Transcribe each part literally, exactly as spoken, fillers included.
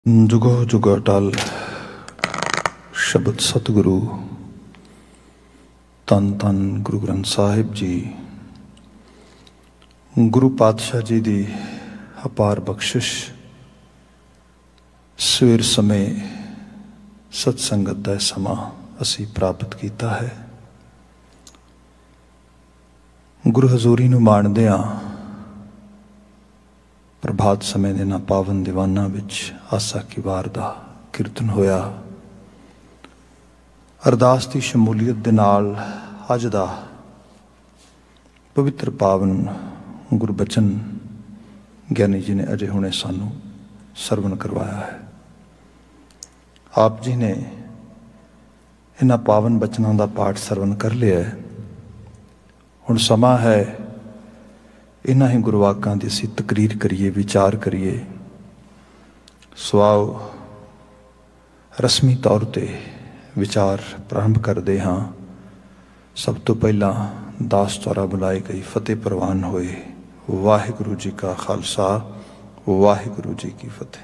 जुगो जुगो अटल शब्द सतगुरु तन तन गुरु ग्रंथ साहिब जी गुरु पातशाह जी की अपार बख्शिश सवेर समय सत्संगत का समा असी प्राप्त किया है। गुरु हजूरी नूं माणदिआं प्रभात समय दे ना पावन दीवाना विच आसा की वार दा कीर्तन होया। अरदास की शमूलीयत दे नाल अज दा पवित्र पावन गुरबचन ज्ञानी जी ने अजे हुणे सानू सरवण करवाया है। आप जी ने इन्हां पावन बचनों का पाठ सरवण कर लिया है। हुण समा है इन्हां ही गुरवाकां दी असीं तकरीर करिए, विचार करिए। सुआओ रस्मी तौर पर विचार प्रारंभ करते हाँ। सब तो पहला दास द्वारा बुलाई गई फतेह प्रवान होए। वाहिगुरु जी का खालसा, वाहिगुरु जी की फतेह।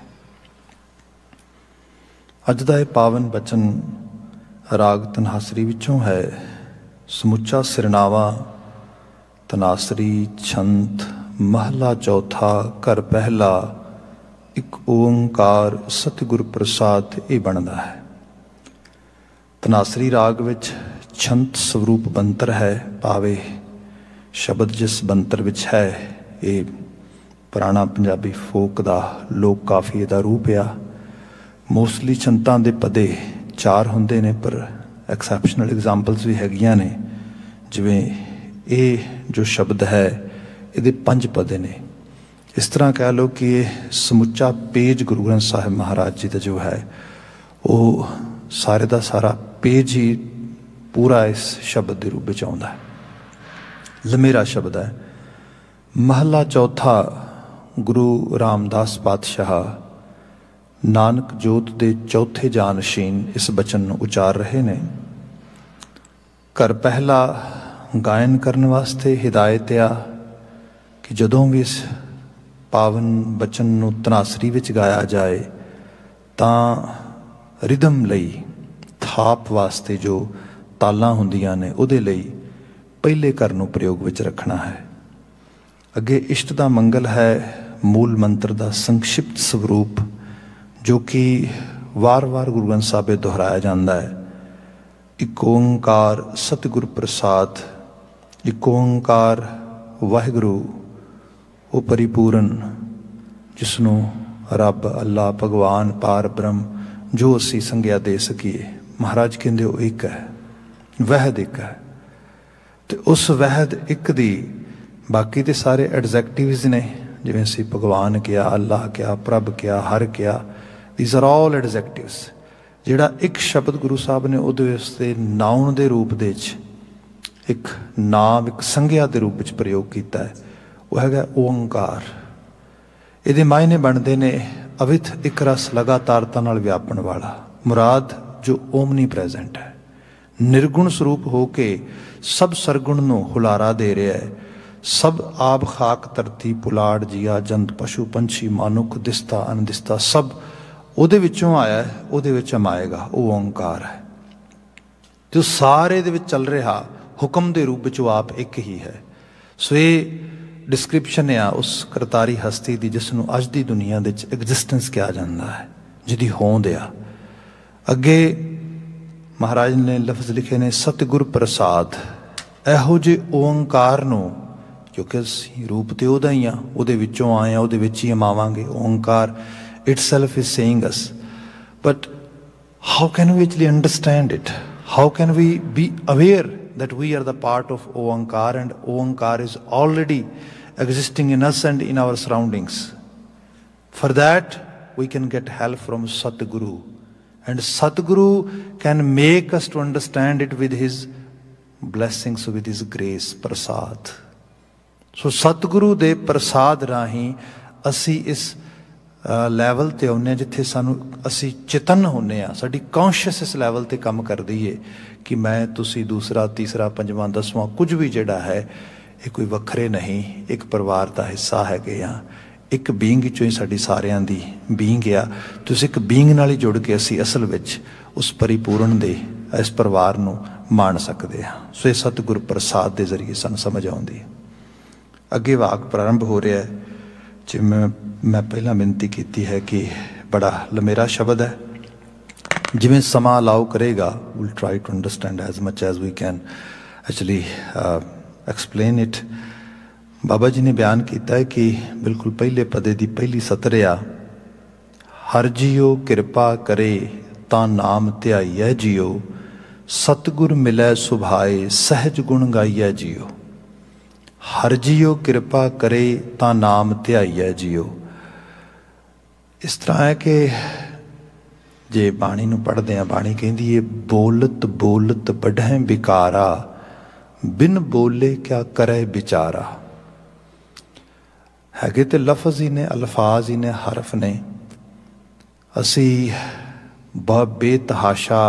अज दा यह पावन बचन राग तनहासरी विचों है। समुचा सिरनावा तनासरी छंत महला चौथा कर पहला एक ओंकार सतगुर प्रसाद ये बनता है। तनासरी राग विच छंत स्वरूप बंतर है, भावे शब्द जिस बंतर विच है ये पुराना पंजाबी फोक दा लोक काफी दा रूप आ। मोस्टली छंतां दे पदे चार हुंदे ने, पर एक्सैप्शनल एग्जाम्पल्स भी हैगियां ने। जिवें ये जो शब्द है ये पंज पदे ने। इस तरह कह लो कि ये समुचा पेज गुरु ग्रंथ साहिब महाराज जी का जो है वो सारे का सारा पेज ही पूरा इस शब्द के रूप में आता है। लमेरा शब्द है। महला चौथा गुरु रामदास पातशाह नानक जोत के चौथे जानशीन इस बचन उचार रहे ने। कर पहला गायन करने वास्ते हिदायत आ कि जदों भी इस पावन बचन नूं तनासरी विच गाया जाए तां रिदम लई थाप वास्ते जो तालां हुंदियां ने उहदे लई पहले कर नूं प्रयोग विच रखना है। अगे इष्ट दा मंगल है, मूल मंत्र दा संक्षिप्त स्वरूप जो कि वार वार गुरु ग्रंथ साहिब दोहराया जाता है। एक ओंकार सतगुर प्रसाद, एक ओंकार वाहिगुरु वो परिपूर्ण जिसनों रब अल्लाह भगवान पार ब्रह्म जो असी संज्ञा दे सकीए। महाराज कहते वो एक है, वहद एक है। तो उस वहद एक दी बाकी तो सारे एडजैक्टिव्स ने, जिवें असी भगवान क्या, अल्लाह क्या, प्रभ क्या, हर क्या, दीज आर ऑल एडजैक्टिव्स। जिहड़ा एक शब्द गुरु साहब ने उहदे वास्ते नाउन दे रूप दे एक नाम एक संज्ञा के रूप में प्रयोग किया है, वह है ओंकार। ये मायने बनते ने अविथ एक रस लगातारता नाल व्यापण वाला। मुराद जो ओमनी प्रेजेंट है, निर्गुण स्वरूप हो के सब सरगुण नूं हुलारा दे रहा है। सब आब खाक धरती पुलाड़ जिया जंत पशु पंछी मानुख दिसता अनदिसता सब उहदे विचों आया है, उहदे विच समाएगा। वो ओंकार है जो सारे दे विच चल रहा हुक्म के रूप में आप एक ही है। सो ये डिस्क्रिप्शन आ उस करतारी हस्ती की जिसनों अज की दुनिया के एग्जिस्टेंस कहा जाता है, जिहदी होंद आ। अगे महाराज ने लफ्ज लिखे ने सतगुर प्रसाद। इहो जे ओंकार नूं क्योंकि असीं रूप तो उहदा ही आ, उहदे विचों आए आ, उहदे विच ही अमावांगे। Onkar itself is saying us, but how can we actually understand it? How can we be aware that we are the part of Oankar and Oankar is already existing in us and in our surroundings? For that we can get help from Satguru, and Satguru can make us to understand it with his blessings, with his grace, prasad. So Satguru de prasad rahi asi is level ते आने जिथे सानू असी चेतन होने आ, साडी conscious इस level ते काम कर दी है कि मैं तुसी दूसरा तीसरा पंजवां दसवां कुछ भी जिहड़ा है ये कोई वखरे नहीं, एक परिवार का हिस्सा है कि हाँ एक बीइंग चों ही साडी सारियां दी बीइंग आ। तो उस एक बीइंग नाल ही जुड़ के असीं असल विच उस परिपूर्ण दे इस परिवार नूं मान सकते हैं। सो ये सतगुर प्रसाद के जरिए सानूं समझ आउंदी है। अगे वाक प्रारंभ हो रहा है, जिवें मैं पहला बेनती की है कि बड़ा लमेरा शब्द है, जिवें समा अलाउ करेगा will try to understand as much as we can actually explain it. Baba ji ने बयान किया है कि बिल्कुल पहले पदे की पहली सतर आ, हर जियो कृपा करे ता नाम ध्याईऐ जियो, सतगुर मिलै सुभाए सहज गुण गाईऐ जियो। हर जियो कृपा करे ता नाम ध्याईऐ जियो। इस तरह है कि जे बाणी नूं पढ़दे हैं, बाणी कहंदी है बोलत बोलत बढ़ै बिकारा, बिन बोले क्या करे बिचारा। हैगे ते लफज ही ने, अल्फाज ही ने, हरफ ने। असी ब बेतहाशा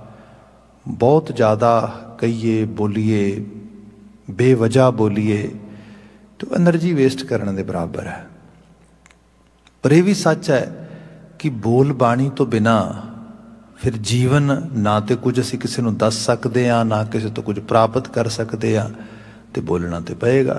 बहुत ज़्यादा कहिए बोलीए, बेवजह बोलीए तो एनर्जी वेस्ट करने के बराबर है। पर यह भी सच है कि बोल बाणी तो बिना फिर जीवन ना तो कुछ असी किसी को दस सकते हाँ, ना किसी तो कुछ प्राप्त कर सकते हाँ, तो बोलना तो पएगा।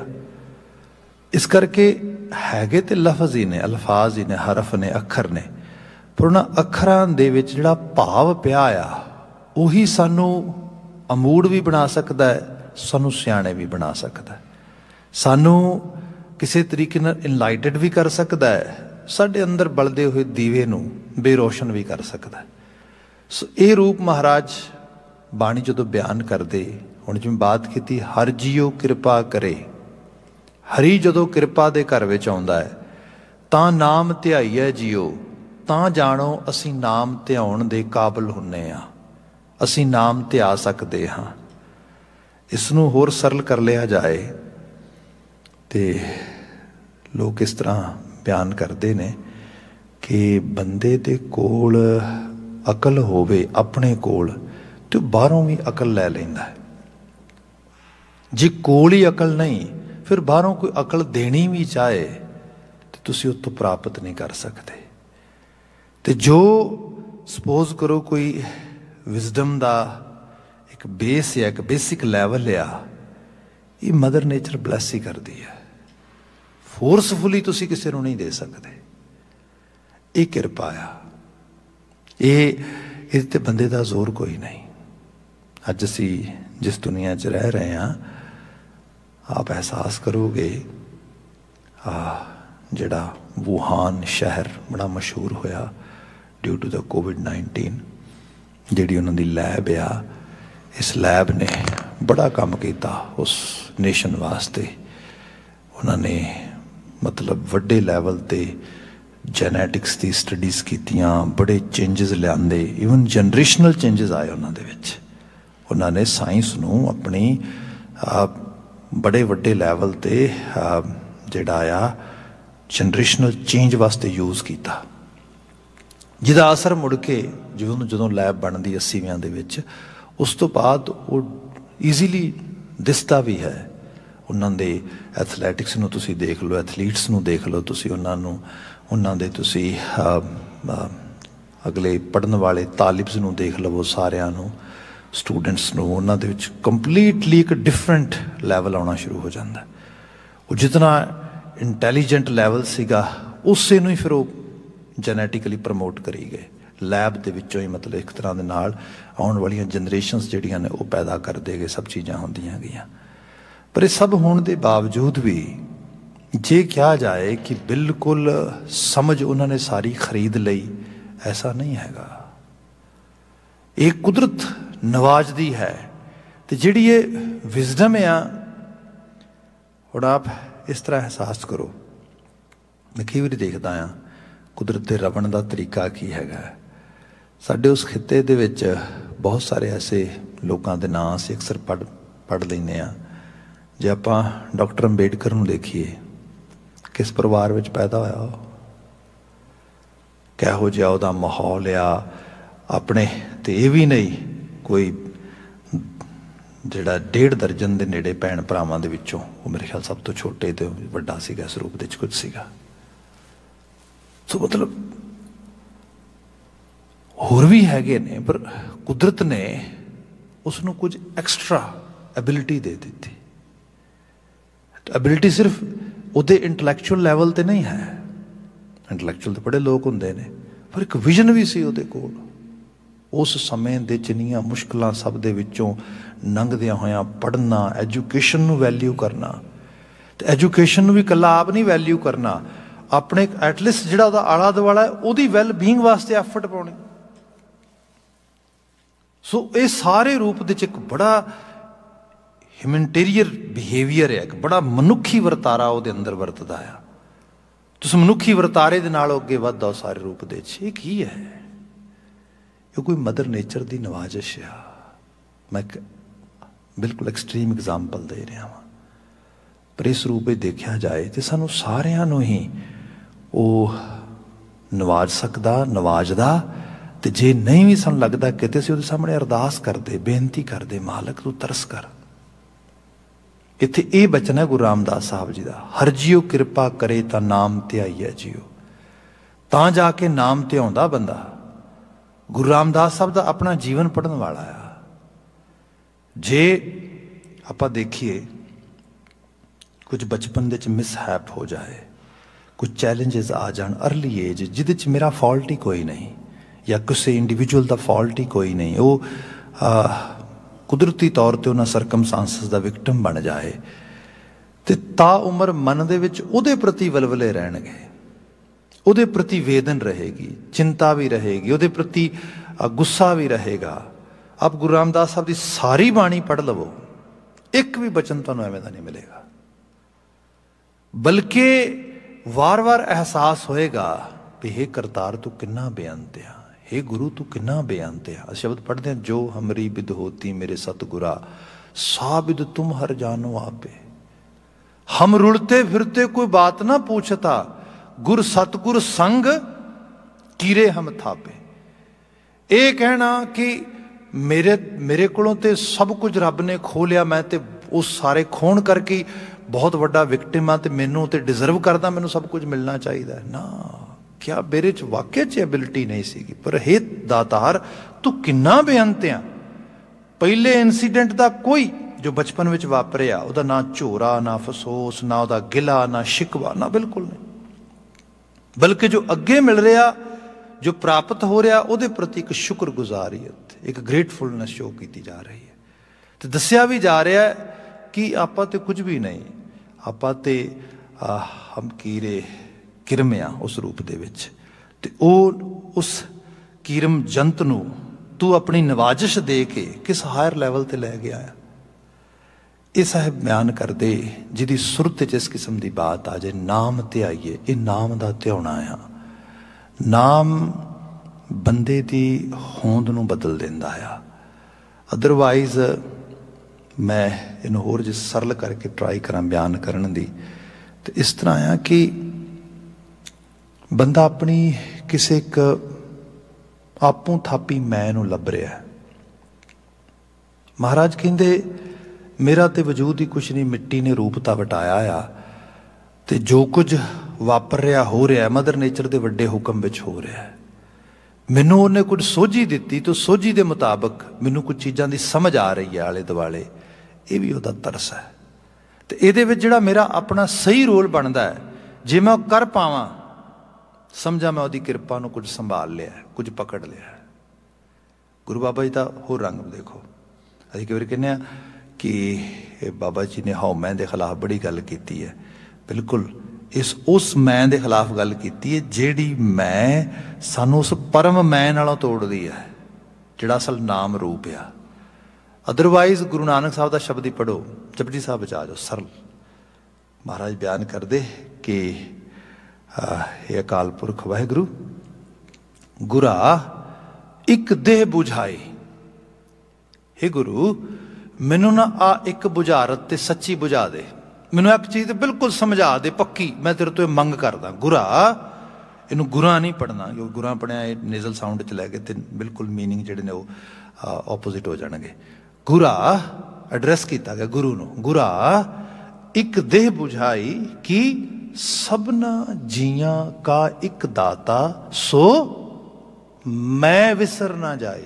इस करके हैगे तो लफज ही ने, अल्फाज ही ने, हरफ ने, अखर ने, पर उन्होंने अखरां दे विच जिहड़ा भाव पिया आ उही सानू अमूड़ भी बना सकता है, सानू सियाणे भी बना सकता है, सानू किसी तरीके नाल इनलाइटेड भी कर सकता है, साडे अंदर बलदे हुए दीवे नू बेरोशन भी कर सकता है। सो ये रूप महाराज बाणी जदों बयान करते, हुण जिवें बात की हर जियो कृपा करे, हरी जदों कृपा दे घर विच आउंदा है तां नाम ध्याईऐ जियो, तां जाणो असी नाम ध्याउण दे काबिल हुन्ने आ, असी नाम ध्या सकते हाँ। इसनूं होर सरल कर लिया जाए तो लोग इस तरह बयान करते हैं कि बंदे दे कोल अकल होवे अपने कोल तो बाहरों भी अकल लै लैंदा है। जे कोल ही अकल नहीं, फिर बाहरों कोई अकल देनी भी चाहे तो तुसी उस तो प्राप्त नहीं कर सकते। तो जो सपोज करो कोई विजडम दा एक बेस या एक बेसिक लैवल आ, ये मदर नेचर ब्लैस ही करती है, फोर्सफुली तुसी किसी को नहीं दे सकते। ये कृपा आ, ये इस ते बंदे का जोर कोई नहीं। अज असी जिस दुनिया च रह रहे हैं, आप एहसास करोगे जिहड़ा वुहान शहर बड़ा मशहूर होया due to the Covid nineteen, जिहड़ी उन्हां दी लैब आ, इस लैब ने बड़ा काम किया उस नेशन वास्ते। उन्होंने मतलब वड्डे लैवल ते जेनैटिक्स की स्टडीज़ कीतियां, बड़े चेंजिस लियाते, ईवन जनरेशनल चेंजिस आए उन्होंने विच। उन्होंने साइंस नूं अपनी आ, बड़े वड्डे लैवल ते जिहड़ा आ जनरेशनल चेंज वास्ते यूज़ किया, जिहदा असर मुड़ के जो जो लैब बनती अस्सीवियां दे विच, उस तो बाद वो ईजीली दिसता भी है। उन्होंने एथलैटिक्स नूं तुसीं देख लो, एथलीट्स नूं देख लो तुसीं, उन्होंने उन्होंने तुसीं अगले पढ़न वाले तालिब्स नूं देख लवो, सारियां नूं स्टूडेंट्स नूं, उन्हां दे विच कंप्लीटली एक डिफरेंट लैवल आना शुरू हो जाता है। वो जितना इंटैलीजेंट लैवल सीगा उसे नूं ही फिर वो जेनैटिकली प्रमोट करी गए लैब दे विचों ही, मतलब एक तरह दे नाल आउण वालियां जनरेशनस जिहड़ियां ने वो पैदा करदे गए, सब चीज़ां होंदियां गईयां। पर इह सब होण दे बावजूद भी जे कहा जाए कि बिल्कुल समझ उन्होंने सारी खरीद लई, ऐसा नहीं हैगा। एक कुदरत नवाजदी है, तो जिहड़ी ये विजडम आ, हुण आप इस तरह एहसास करो, मैं कई बार देखदा हाँ कुदरत के रवण का तरीका की हैगा। साडे उस खिते दे विच बहुत सारे ऐसे लोगों के नाम असीं अक्सर पढ़ पढ़ लैंदे आ। जे आपां डॉक्टर अंबेडकर नूं देखीए, किस परिवार विच पैदा होया, किहो जिहा उहदा माहौल आ, अपने तो यह भी नहीं कोई जिहड़ा डेढ़ दर्जन के नेड़े भैन भरावां दे विचों वो मेरे ख्याल सब तो छोटे तो वड्डा सीगा, इस रूप दे कुछ सीगा। तो मतलब होर भी हैगे ने, पर कुदरत ने उसनों कुछ एक्सट्रा एबिलिटी दे दी। एबिलिटी सिर्फ ਉਹਦੇ ਇੰਟੈਲੈਕਚੁਅਲ ਲੈਵਲ ਤੇ नहीं है, ਇੰਟੈਲੈਕਚੁਅਲ ਤਾਂ ਬੜੇ ਲੋਕ ਹੁੰਦੇ ਨੇ, ਪਰ ਇੱਕ ਵਿਜ਼ਨ ਵੀ ਸੀ ਉਹਦੇ ਕੋਲ। ਉਸ ਸਮੇਂ ਦੇ ਜਿੰਨੀਆਂ ਮੁਸ਼ਕਿਲਾਂ ਸਭ ਦੇ ਵਿੱਚੋਂ ਲੰਘਦਿਆਂ ਹੋਇਆਂ ਪੜ੍ਹਨਾ, ਐਜੂਕੇਸ਼ਨ ਨੂੰ ਵੈਲਿਊ ਕਰਨਾ, ਤੇ ਐਜੂਕੇਸ਼ਨ ਨੂੰ ਵੀ ਇਕੱਲਾ ਆਪ ਨਹੀਂ ਵੈਲਿਊ ਕਰਨਾ, ਆਪਣੇ ਐਟਲੀਸਟ ਜਿਹੜਾ ਉਹਦਾ ਆਲਾ ਦੁਆਲਾ ਉਹਦੀ ਵੈਲ ਬੀਇੰਗ ਵਾਸਤੇ ਐਫਰਟ ਪਾਉਣੀ। ਸੋ ਇਹ ਸਾਰੇ ਰੂਪ ਦੇ 'ਚ ਇੱਕ ਬੜਾ ਹਿਊਮਨਟੇਰੀਅਰ ਬਿਹੇਵੀਅਰ ਹੈ, ਇੱਕ ਬੜਾ ਮਨੁੱਖੀ ਵਰਤਾਰਾ ਉਹਦੇ ਅੰਦਰ ਵਰਤਦਾ ਆ। ਤੁਸੀਂ ਮਨੁੱਖੀ ਵਰਤਾਰੇ ਦੇ ਨਾਲ ਅੱਗੇ ਵੱਧਦਾ ਉਹ ਸਾਰੇ ਰੂਪ ਦੇ 'ਚ। ਇਹ ਕੀ ਹੈ? ਇਹ ਕੋਈ ਮਦਰ ਨੇਚਰ ਦੀ ਨਵਾਜ਼ਿਸ਼ ਆ। ਮੈਂ ਇੱਕ ਬਿਲਕੁਲ ਐਕਸਟ੍ਰੀਮ ਐਗਜ਼ਾਮਪਲ ਦੇ ਰਿਹਾ ਹਾਂ, ਪਰ ਇਸ ਰੂਪ ਵਿੱਚ ਦੇਖਿਆ ਜਾਏ ਤੇ ਸਾਨੂੰ ਸਾਰਿਆਂ ਨੂੰ ਹੀ ਉਹ ਨਵਾਜ਼ ਸਕਦਾ, ਨਵਾਜ਼ਦਾ। ਤੇ ਜੇ ਨਹੀਂ ਵੀ ਸਾਨੂੰ ਲੱਗਦਾ ਕਿਤੇ ਅਸੀਂ ਉਹਦੇ ਸਾਹਮਣੇ ਅਰਦਾਸ ਕਰਦੇ, ਬੇਨਤੀ ਕਰਦੇ, ਮਾਲਕ ਤੂੰ ਤਰਸ ਕਰ। ਇੱਥੇ ਇਹ ਬਚਨ ਹੈ ਗੁਰੂ ਰਾਮਦਾਸ ਸਾਹਿਬ ਜੀ ਦਾ, ਹਰ ਜੀਓ ਕਿਰਪਾ ਕਰੇ ਤਾਂ ਨਾਮ ਧਿਆਈਐ ਜੀਓ। ਤਾਂ ਜਾ ਕੇ ਨਾਮ ਧਿਆਉਂਦਾ ਬੰਦਾ। ਗੁਰੂ ਰਾਮਦਾਸ ਸਾਹਿਬ ਦਾ ਆਪਣਾ ਜੀਵਨ ਪੜ੍ਹਨ ਵਾਲਾ ਆ। ਜੇ ਆਪਾਂ ਦੇਖੀਏ ਕੁਝ ਬਚਪਨ ਦੇ 'ਚ ਮਿਸਹੈਪ ਹੋ ਜਾਏ, ਕੁਝ ਚੈਲੰਜਸ ਆ ਜਾਣ ਅਰਲੀ ਏਜ, ਜਿਹਦੇ 'ਚ ਮੇਰਾ ਫਾਲਟ ਹੀ ਕੋਈ ਨਹੀਂ ਜਾਂ ਕਿਸੇ ਇੰਡੀਵਿਜੂਅਲ ਦਾ ਫਾਲਟ ਹੀ ਕੋਈ ਨਹੀਂ, ਉਹ ਕੁਦਰਤੀ ਤੌਰ 'ਤੇ ਉਹਨਾਂ ਸਰਕਮਸਟੈਂਸਸ ਦਾ ਵਿਕਟਮ ਬਣ ਜਾਏ, ਤੇ ਤਾਂ ਉਮਰ ਮਨ ਦੇ ਵਿੱਚ ਉਹਦੇ ਪ੍ਰਤੀ ਵਲਵਲੇ ਰਹਿਣਗੇ, ਉਹਦੇ ਪ੍ਰਤੀ ਵੇਦਨ ਰਹੇਗੀ, ਚਿੰਤਾ ਵੀ ਰਹੇਗੀ, ਉਹਦੇ ਪ੍ਰਤੀ ਗੁੱਸਾ ਵੀ ਰਹੇਗਾ। ਆਪ ਗੁਰੂ ਰਾਮਦਾਸ ਸਾਹਿਬ ਦੀ ਸਾਰੀ ਬਾਣੀ ਪੜ੍ਹ ਲਵੋ, ਇੱਕ ਵੀ ਬਚਨ ਤੁਹਾਨੂੰ ਐਵੇਂ ਦਾ ਨਹੀਂ ਮਿਲੇਗਾ, ਬਲਕਿ ਵਾਰ-ਵਾਰ ਅਹਿਸਾਸ ਹੋਏਗਾ ਵੀ ਹੇ ਕਰਤਾਰ ਤੂੰ ਕਿੰਨਾ ਬੇਅੰਤ ਆ, हे गुरु तू किन्ना बेअंत है। शब्द पढ़ते हैं, जो हमरी बिद होती मेरे सतगुरा, सा बिद तुम हर जानो आपे। हम रुलते फिरते कोई बात ना पूछता, गुर सतगुर संग कीरे हम थापे। ये कहना कि मेरे मेरे कोलों ते सब कुछ रब ने खो लिया, मैं ते उस सारे खोण करके बहुत वड्डा विक्टिम हाँ, ते मैनू ते डिजर्व करदा, मैनू सब कुछ मिलना चाहिए ना। क्या मेरे च वाकई च एबिलिटी नहीं सी, पर हे दातार तू किन्ना बेअंत आ। पहले इंसीडेंट का कोई जो बचपन में वापरिया, उहदा ना झोरा, ना अफसोस, ना उहदा गिला, ना शिकवा, ना बिल्कुल नहीं, बल्कि जो अगे मिल रहा, जो प्राप्त हो रहा, उहदे प्रति एक शुक्रगुजारियत, एक ग्रेटफुलनेस शो की जा रही है। तो दसिया भी जा रहा है कि आपां ते कुछ भी नहीं, आपां ते हम कीरे किरम आ उस रूप दे विच, ते ओ उस किरम जंत नूं तू अपनी नवाजिश दे के किस हायर लैवल ते लै गया है। ये साहिब बयान करदे जिहदी सुरत च इस किस्म की बात आ जाए, नाम ध्याईए, ये नाम दा ध्याउणा आ। नाम बंदे दी होंद नूं बदल दिंदा आ। अदरवाइज मैं इहनूं होर जे सरल करके ट्राई करां बयान करन दी, ते इस तरह आ कि बंदा अपनी किसी एक आपू थापी मैं नूं लभ रहा है। महाराज कहंदे मेरा तो वजूद ही कुछ नहीं, मिट्टी ने रूप तो वटाया आ, ते जो कुछ वापर रहा हो रहा है मदर नेचर के वड्डे हुक्म विच हो रहा है। मैनू उन्हें कुछ सोझी दिती, तो सोझी के मुताबिक मैनू कुछ चीज़ों की समझ आ रही है आले दुआले, ये भी उहदा तरस है। तो ये जिहड़ा मेरा अपना सही रोल बनता है, जे मैं कर पावां, समझा मैं उसकी कृपा को कुछ संभाल लिया, कुछ पकड़ लिया। गुरु बाबा जी का होर रंग देखो। असीं कई बार कहने कि बाबा जी ने हाउ मैं के खिलाफ बड़ी गल की है। बिल्कुल इस उस मैं के खिलाफ गल की है जिहड़ी मैं सानू उस परम मैं नालों तोड़दी है, जिहड़ा असल नाम रूप आ। अदरवाइज गुरु नानक साहब का शब्द ही पढ़ो, जपजी साहब बचा जाओ, सरल। महाराज बयान करते कि हे अकाल पुरख वाहिगुरु, गुरा एक देह बुझाई। हे गुरु मैनू ना आ एक बुझारत ते सच्ची बुझा दे, मैनू एक चीज़ बिल्कुल समझा दे पक्की, मैं तेरे तो मंग करदा। गुरा इनू गुरा नहीं पढ़ना, क्योंकि गुरा पढ़िया नेजल साउंड च लैके तो बिल्कुल मीनिंग जिहड़े ने वो ऑपोजिट हो जाणगे। गुरा एड्रैस किया गया गुरु नू, गुरा एक देह बुझाई कि सबना जियां का एक दाता सो मैं विसर ना जाए।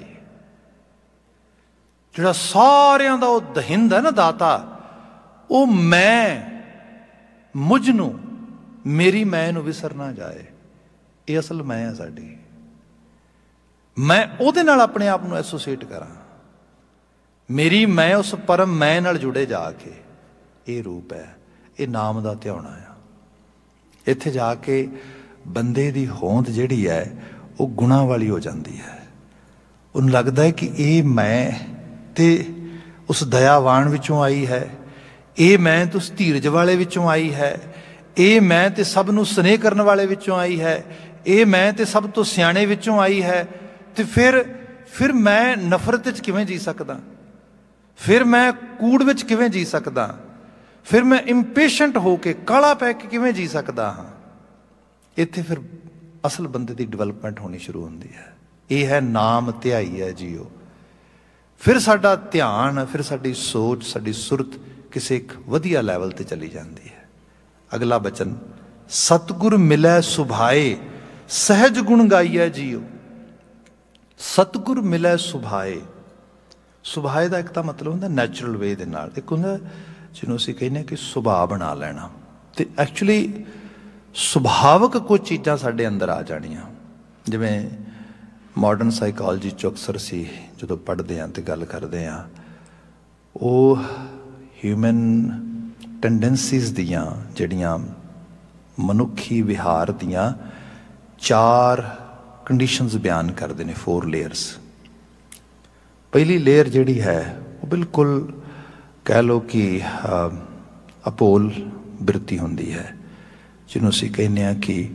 जिहड़ा सारियां दा ओह दहिंद है ना दाता, ਉਹ ਮੈਂ ਮੁਝ ਨੂੰ ਮੇਰੀ ਮੈਂ ਨੂੰ ਵਿਸਰ ਨਾ ਜਾਏ। ਇਹ ਅਸਲ ਮੈਂ ਹੈ ਸਾਡੀ। ਮੈਂ ਉਹਦੇ ਨਾਲ ਆਪਣੇ ਆਪ ਨੂੰ ਐਸੋਸੀਏਟ ਕਰਾਂ। ਮੇਰੀ ਮੈਂ ਉਸ ਪਰਮ ਮੈਂ ਨਾਲ ਜੁੜੇ ਜਾ ਕੇ। ਇਹ ਰੂਪ ਹੈ, ਇਹ ਨਾਮ ਦਾ ਧਿਆਉਣਾ ਆ। ਇੱਥੇ ਜਾ ਕੇ ਬੰਦੇ ਦੀ ਹੋਂਦ ਜਿਹੜੀ ਹੈ ਉਹ ਗੁਣਾਂ ਵਾਲੀ ਹੋ ਜਾਂਦੀ ਹੈ। ਉਹਨੂੰ ਲੱਗਦਾ ਹੈ ਕਿ ਇਹ ਮੈਂ ਤੇ ਉਸ ਦਇਆਵਾਨ ਵਿੱਚੋਂ ਆਈ ਹੈ, ਇਹ ਮੈਂ ਤੇ ਉਸ ਧੀਰਜ ਵਾਲੇ ਵਿੱਚੋਂ ਆਈ ਹੈ, ਇਹ ਮੈਂ ਤੇ ਸਭ ਨੂੰ ਸਨੇਹ ਕਰਨ ਵਾਲੇ ਵਿੱਚੋਂ ਆਈ ਹੈ, ਇਹ ਮੈਂ ਤੇ ਸਭ ਤੋਂ ਸਿਆਣੇ ਵਿੱਚੋਂ ਆਈ ਹੈ। ਤੇ ਫਿਰ ਫਿਰ ਮੈਂ ਨਫ਼ਰਤ ਵਿੱਚ ਕਿਵੇਂ ਜੀ ਸਕਦਾ? ਫਿਰ ਮੈਂ ਕੂੜ ਵਿੱਚ ਕਿਵੇਂ ਜੀ ਸਕਦਾ? ਫਿਰ ਮੈਂ ਇੰਪੇਸ਼ੈਂਟ ਹੋ ਕੇ ਕਾਲਾ ਪੈ ਕੇ ਕਿਵੇਂ ਜੀ ਸਕਦਾ ਹਾਂ? ਇੱਥੇ ਫਿਰ ਅਸਲ ਬੰਦੇ ਦੀ ਡਿਵੈਲਪਮੈਂਟ ਹੋਣੀ ਸ਼ੁਰੂ ਹੁੰਦੀ ਹੈ। ਇਹ ਹੈ ਨਾਮ ਧਿਆਈ ਹੈ ਜੀਓ। ਫਿਰ ਸਾਡਾ ਧਿਆਨ, ਫਿਰ ਸਾਡੀ ਸੋਚ, ਸਾਡੀ ਸੁਰਤ ਕਿਸੇ ਇੱਕ ਵਧੀਆ ਲੈਵਲ ਤੇ ਚਲੀ ਜਾਂਦੀ ਹੈ। ਅਗਲਾ ਬਚਨ, ਸਤਿਗੁਰ ਮਿਲੈ ਸੁਭਾਏ ਸਹਿਜ ਗੁਣ ਗਾਈਐ ਜੀਓ। ਸਤਿਗੁਰ ਮਿਲੈ ਸੁਭਾਏ। ਸੁਭਾਏ ਦਾ ਇੱਕ ਤਾਂ ਮਤਲਬ ਹੁੰਦਾ ਨੈਚੁਰਲ ਵੇ ਦੇ ਨਾਲ, ਇੱਕ ਹੁੰਦਾ ਜਿਹਨੂੰ ਅਸੀਂ ਕਹਿੰਦੇ ਕਿ ਸੁਭਾਅ ਬਣਾ ਲੈਣਾ। ਤੇ ਐਕਚੁਅਲੀ ਸੁਭਾਵਕ ਕੁਝ ਚੀਜ਼ਾਂ ਸਾਡੇ ਅੰਦਰ ਆ ਜਾਣੀਆਂ। ਜਿਵੇਂ ਮਾਡਰਨ ਸਾਈਕੋਲੋਜੀ 'ਚ ਅਕਸਰ ਅਸੀਂ ਜਦੋਂ ਪੜ੍ਹਦੇ ਹਾਂ ਤੇ ਗੱਲ ਕਰਦੇ ਹਾਂ, ਉਹ ਹਿਊਮਨ ਟੈਂਡੈਂਸੀਜ਼ ਦੀਆਂ, ਜਿਹੜੀਆਂ ਮਨੁੱਖੀ ਵਿਹਾਰ ਦੀਆਂ ਚਾਰ ਕੰਡੀਸ਼ਨਸ ਬਿਆਨ ਕਰਦੇ ਨੇ, ਫੋਰ ਲੇਅਰਸ। ਪਹਿਲੀ ਲੇਅਰ ਜਿਹੜੀ ਹੈ ਉਹ ਬਿਲਕੁਲ ਕਹਿ ਲਓ ਕਿ ਅਪੋਲ ਬਿਰਤੀ ਹੁੰਦੀ ਹੈ, ਜਿਹਨੂੰ ਅਸੀਂ ਕਹਿੰਦੇ ਹਾਂ ਕਿ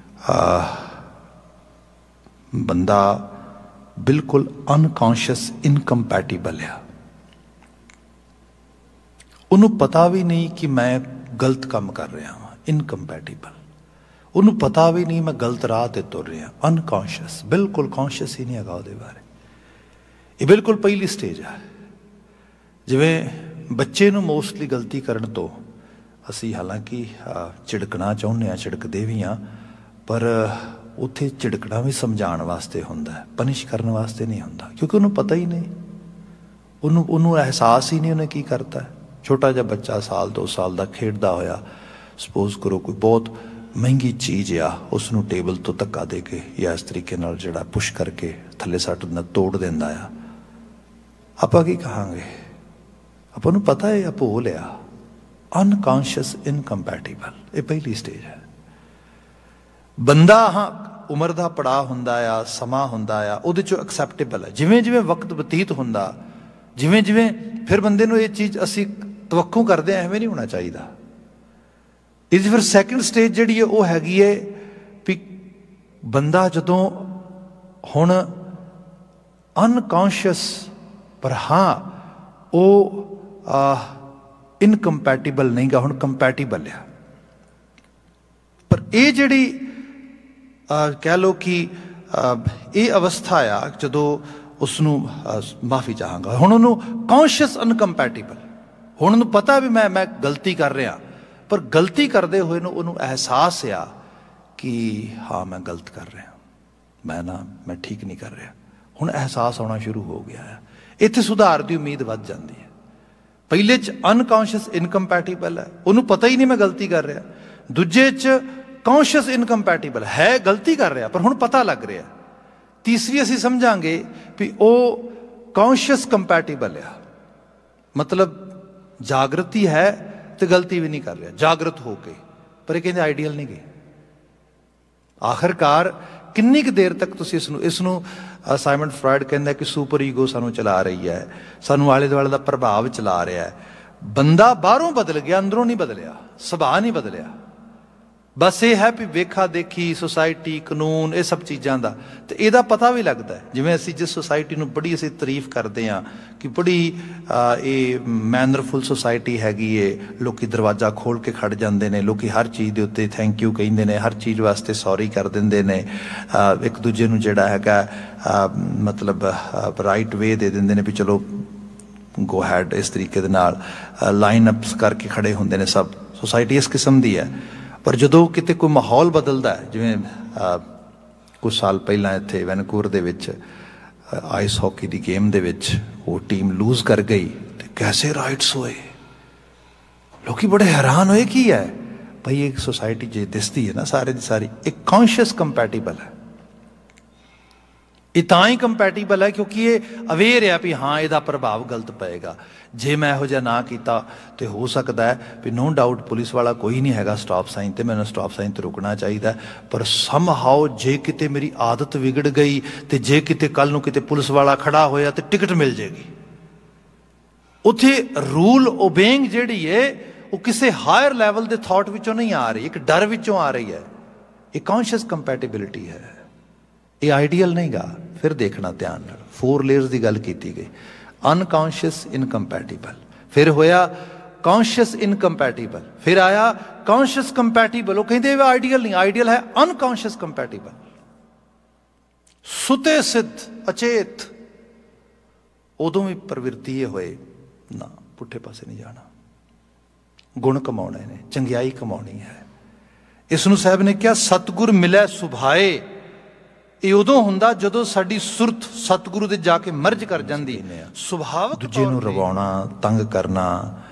ਬੰਦਾ ਬਿਲਕੁਲ ਅਨਕੌਂਸ਼ੀਅਸ ਇਨਕੰਪੈਟੀਬਲ ਆ। ਉਹਨੂੰ ਪਤਾ ਵੀ ਨਹੀਂ ਕਿ ਮੈਂ ਗਲਤ ਕੰਮ ਕਰ ਰਿਹਾ ਹਾਂ, ਇਨਕੰਪੈਟੀਬਲ। ਉਹਨੂੰ ਪਤਾ ਵੀ ਨਹੀਂ ਮੈਂ ਗਲਤ ਰਾਹ ਤੇ ਤੁਰ ਰਿਹਾ, ਅਨਕੌਂਸ਼ੀਅਸ, ਬਿਲਕੁਲ ਕੌਂਸ਼ੀਅਸ ਹੀ ਨਹੀਂ ਹੈਗਾ ਉਹਦੇ ਬਾਰੇ। ਇਹ ਬਿਲਕੁਲ ਪਹਿਲੀ ਸਟੇਜ ਹੈ। ਜਿਵੇਂ ਬੱਚੇ ਨੂੰ ਮੋਸਟਲੀ ਗਲਤੀ ਕਰਨ ਤੋਂ ਅਸੀਂ ਹਾਲਾਂਕਿ ਝਿੜਕਣਾ ਚਾਹੁੰਦੇ ਹਾਂ, ਝਿੜਕਦੇ ਵੀ ਹਾਂ, ਪਰ ਉੱਥੇ ਝਿੜਕਣਾ ਵੀ ਸਮਝਾਉਣ ਵਾਸਤੇ ਹੁੰਦਾ ਹੈ, ਪਨਿਸ਼ ਕਰਨ ਵਾਸਤੇ ਨਹੀਂ ਹੁੰਦਾ, ਕਿਉਂਕਿ ਉਹਨੂੰ ਪਤਾ ਹੀ ਨਹੀਂ, ਉਹਨੂੰ ਉਹਨੂੰ ਅਹਿਸਾਸ ਹੀ ਨਹੀਂ ਉਹਨੇ ਕੀ ਕਰਤਾ। ਛੋਟਾ ਜਿਹਾ ਬੱਚਾ ਸਾਲ ਦੋ ਸਾਲ ਦਾ ਖੇਡਦਾ ਹੋਇਆ, ਸਪੋਜ਼ ਕਰੋ ਕੋਈ ਬਹੁਤ ਮਹਿੰਗੀ ਚੀਜ਼ ਆ, ਉਸ ਨੂੰ ਟੇਬਲ ਤੋਂ ਧੱਕਾ ਦੇ ਕੇ ਜਾਂ ਇਸ ਤਰੀਕੇ ਨਾਲ ਜਿਹੜਾ ਪੁਸ਼ ਕਰਕੇ ਥੱਲੇ ਸੱਟ ਦਿੰਦਾ, ਤੋੜ ਦਿੰਦਾ ਆ, ਆਪਾਂ ਕੀ ਕਹਾਂਗੇ? ਆਪਾਂ ਨੂੰ ਪਤਾ ਹੈ ਭੁੱਲ ਆ, ਅਨਕੌਂਸ਼ੀਅਸ ਇਨਕੰਪੈਟੀਬਲ। ਇਹ ਪਹਿਲੀ ਸਟੇਜ ਹੈ। ਬੰਦਾ ਹਾਂ ਉਮਰ ਦਾ ਪੜਾਅ ਹੁੰਦਾ ਆ, ਸਮਾਂ ਹੁੰਦਾ ਆ, ਉਹਦੇ 'ਚੋਂ ਐਕਸੈਪਟੇਬਲ ਹੈ। ਜਿਵੇਂ ਜਿਵੇਂ ਵਕਤ ਬਤੀਤ ਹੁੰਦਾ, ਜਿਵੇਂ ਜਿਵੇਂ ਫਿਰ ਬੰਦੇ ਨੂੰ ਇਹ ਚੀਜ਼ ਅਸੀਂ ਤਵੱਕੂ ਕਰਦੇ ਹਾਂ, ਐਵੇਂ ਨਹੀਂ ਹੋਣਾ ਚਾਹੀਦਾ। ਇਹਦੀ ਫਿਰ ਸੈਕਿੰਡ ਸਟੇਜ ਜਿਹੜੀ ਹੈ ਉਹ ਹੈਗੀ ਹੈ ਵੀ ਬੰਦਾ ਜਦੋਂ ਹੁਣ ਅਨਕੌਂਸ਼ੀਅਸ, ਪਰ ਹਾਂ ਉਹ ਇਨਕੰਪੈਟੀਬਲ ਨਹੀਂ ਗਾ, ਹੁਣ ਕੰਪੈਟੀਬਲ ਆ। ਪਰ ਇਹ ਜਿਹੜੀ ਕਹਿ ਲਓ ਕਿ ਇਹ ਅਵਸਥਾ ਆ ਜਦੋਂ ਉਸਨੂੰ ਮਾਫੀ ਚਾਹਾਂਗਾ, ਹੁਣ ਉਹਨੂੰ ਕੌਂਸ਼ੀਅਸ ਅਨਕੰਪੈਟੀਬਲ, ਹੁਣ ਉਹਨੂੰ ਪਤਾ ਵੀ ਮੈਂ ਮੈਂ ਗਲਤੀ ਕਰ ਰਿਹਾ, ਪਰ ਗਲਤੀ ਕਰਦੇ ਹੋਏ ਨੂੰ ਉਹਨੂੰ ਅਹਿਸਾਸ ਆ ਕਿ ਹਾਂ ਮੈਂ ਗਲਤ ਕਰ ਰਿਹਾ, ਮੈਂ ਨਾ ਮੈਂ ਠੀਕ ਨਹੀਂ ਕਰ ਰਿਹਾ। ਹੁਣ ਅਹਿਸਾਸ ਆਉਣਾ ਸ਼ੁਰੂ ਹੋ ਗਿਆ ਹੈ। ਇੱਥੇ ਸੁਧਾਰ ਦੀ ਉਮੀਦ ਵੱਧ ਜਾਂਦੀ ਹੈ। ਪਹਿਲੇ 'ਚ ਅਨਕੌਂਸ਼ੀਅਸ ਇਨਕੰਪੈਟੀਬਲ ਹੈ, ਉਹਨੂੰ ਪਤਾ ਹੀ ਨਹੀਂ ਮੈਂ ਗਲਤੀ ਕਰ ਰਿਹਾ। ਦੂਜੇ 'ਚ ਕੌਂਸ਼ੀਅਸ ਇਨਕੰਪੈਟੀਬਲ ਹੈ, ਗਲਤੀ ਕਰ ਰਿਹਾ ਪਰ ਹੁਣ ਪਤਾ ਲੱਗ ਰਿਹਾ। ਤੀਸਰੀ ਅਸੀਂ ਸਮਝਾਂਗੇ ਵੀ ਉਹ ਕੌਂਸ਼ੀਅਸ ਕੰਪੈਟੀਬਲ ਆ, ਮਤਲਬ ਜਾਗਰਤੀ ਹੈ ਤੇ ਗਲਤੀ ਵੀ ਨਹੀਂ ਕਰ ਰਿਹਾ, ਜਾਗਰਤ ਹੋ ਕੇ। ਪਰ ਇਹ ਕਹਿੰਦੇ ਆਈਡੀਅਲ ਨਹੀਂ ਗਏ। ਆਖਰਕਾਰ ਕਿੰਨੀ ਕੁ ਦੇਰ ਤੱਕ ਤੁਸੀਂ ਇਸ ਨੂੰ ਇਸ ਨੂੰ ਸਾਈਮਨ ਫਰਾਇਡ ਕਹਿੰਦਾ ਕਿ ਸੁਪਰ ਈਗੋ ਸਾਨੂੰ ਚਲਾ ਰਹੀ ਹੈ, ਸਾਨੂੰ ਆਲੇ ਦੁਆਲੇ ਦਾ ਪ੍ਰਭਾਵ ਚਲਾ ਰਿਹਾ ਹੈ। ਬੰਦਾ ਬਾਹਰੋਂ ਬਦਲ ਗਿਆ, ਅੰਦਰੋਂ ਨਹੀਂ ਬਦਲਿਆ, ਸੁਭਾਅ ਨਹੀਂ ਬਦਲਿਆ। ਬਸ ਇਹ ਹੈ ਵੀ ਵੇਖਾ ਦੇਖੀ, ਸੁਸਾਇਟੀ, ਕਾਨੂੰਨ, ਇਹ ਸਭ ਚੀਜ਼ਾਂ ਦਾ ਤੇ ਇਹਦਾ ਪਤਾ ਵੀ ਲੱਗਦਾ ਹੈ। ਜਿਵੇਂ ਅਸੀਂ ਜਿਸ ਸੁਸਾਇਟੀ ਨੂੰ ਬੜੀ ਅਸੀਂ ਤਾਰੀਫ ਕਰਦੇ ਹਾਂ ਕਿ ਬੜੀ ਇਹ ਮੈਨਰਫੁਲ ਸੁਸਾਇਟੀ ਹੈਗੀ ਏ, ਲੋਕੀ ਦਰਵਾਜ਼ਾ ਖੋਲ੍ਹ ਕੇ ਖੜ ਜਾਂਦੇ ਨੇ, ਲੋਕੀ ਹਰ ਚੀਜ਼ ਦੇ ਉੱਤੇ ਥੈਂਕ ਯੂ ਕਹਿੰਦੇ ਨੇ, ਹਰ ਚੀਜ਼ ਵਾਸਤੇ ਸੌਰੀ ਕਰ ਦਿੰਦੇ ਨੇ, ਇੱਕ ਦੂਜੇ ਨੂੰ ਜਿਹੜਾ ਹੈਗਾ ਮਤਲਬ ਰਾਈਟ ਵੇ ਦੇ ਦਿੰਦੇ ਨੇ ਵੀ ਚਲੋ ਗੋ ਹੈਡ, ਇਸ ਤਰੀਕੇ ਦੇ ਨਾਲ ਲਾਈਨ ਅਪਸ ਕਰਕੇ ਖੜੇ ਹੁੰਦੇ ਨੇ ਸਭ। ਸੁਸਾਇਟੀ ਇਸ ਕਿਸਮ ਦੀ ਹੈ। पर जदों किते कोई माहौल बदलता है, जिवें कुछ साल पहला इत्थे वैनकूवर दे विच आइस हॉकी की गेम दे विच वो टीम लूज कर गई तो कैसे राइट्स होए, लोग बड़े हैरान होए की है भाई एक सोसाइटी जे दिसती है ना सारे दी सारी एक कॉन्शियस कंपैटिबल है। ये तां ही कंपैटिबल है क्योंकि ये अवेयर है भी हाँ इहदा प्रभाव गलत पएगा। जे मैं इहो जिहा ना कीता तो हो सकता है भी नो डाउट पुलिस वाला कोई नहीं हैगा स्टॉप साइन ते मैंने स्टॉप साइन ते रुकना चाहिए, पर सम हाउ जे किते मेरी आदत विगड़ गई तो जे किते कल नूं किते पुलिस वाला खड़ा होया तो टिकट मिल जाएगी। उत्थे रूल ओबेइंग जिहड़ी है वो किसी हायर लैवल के थॉट विचों नहीं आ रही, एक डर विचों आ रही है। ये कॉन्शियस कंपैटिबिलिटी है, ये आइडियल नहीं गा। फिर देखना ध्यान नाल फोर लेयर्स की गल की गई, अनकॉन्शियस इनकंपैटिबल, फिर होया कॉन्शियस इनकंपैटिबल, फिर आया कॉन्शियस कंपैटिबल। वो कहते आइडियल नहीं, आइडियल है अनकॉन्शियस कंपैटिबल। सुते सिद्ध अचेत उदों भी प्रवृत्ति ये होए ना पुठे पासे नहीं जाना, गुण कमाने ने, चंगियाई कमानी है। इसनूं साहब ने क्या सतगुर मिले सुभाए, ये उदों हुंदा जदों साडी सुरत सतगुरु दे जाके मर्ज कर जांदी है। सुभावक दूजे नूं रवाउणा, तंग करना,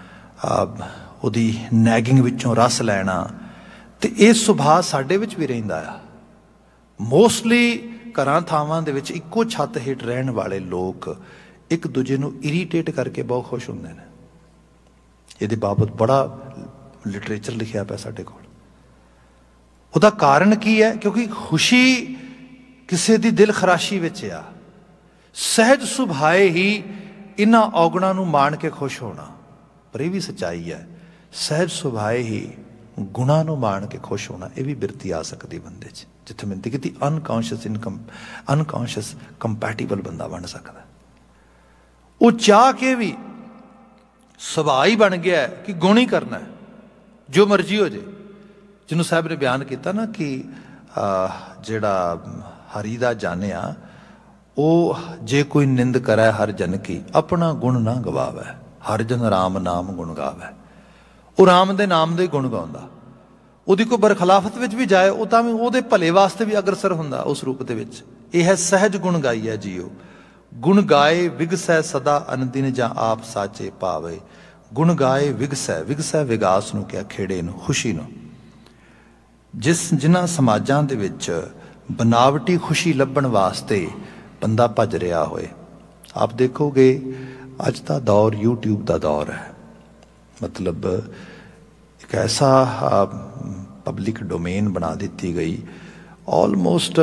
उहदी नैगिंग विचों रस लैना, ते ये सुभाव साडे विच भी रहिंदा आ। मोस्टली घरां थावां दे विच इक्को छत हेठ रहण वाले लोग एक दूजे नूं इरीटेट करके बहुत खुश हुंदे ने। इहदे बाबत बड़ा लिटरेचर लिखिया पिया साडे कोल। उहदा कारण की है? क्योंकि खुशी किसी की दिल खराशी विच आ। सहज सुभाए ही इन्हां औगणां नूं मान के खुश होना, पर यह भी सच्चाई है सहज सुभाए ही गुणां नूं मान के खुश होना, यह भी बिरती आ सकती बंदे च, जिथे मिलती कि अनकॉन्शियस इनकम अनकॉन्शियस कंपैटिबल बंदा बन सकता। वो चाह के भी सुभाव ही बन गया है कि गुण ही करना है, जो मर्जी हो जाए। जिन्होंने साहब ने बयान किया ना कि जेड़ा हरी दा जानिया वो जे कोई निंद करे हर जन की, अपना गुण ना गवावे, हर जन राम नाम गुण गावे। वो राम दे नाम दे गुण गाउंदा, उहदी कोई बरखलाफत विच भी जाए वो तां उहदे भले वास्ते भी अग्रसर हुंदा उस रूप दे विच। यह है सहज गुण गाइए जियो, गुण गाए विगसै सदा अनदिन जा आप साचे पावे। गुण गाए विगसै, विगसै विगास नूं क्या, खेड़े नूं, खुशी नूं। जिस जिन्हां समाजां दे विच बनावटी खुशी लभण वास्ते बंदा भज रहा होए, आप देखोगे अज का दौर यूट्यूब का दौर है। मतलब एक ऐसा पब्लिक डोमेन बना दी गई, ऑलमोस्ट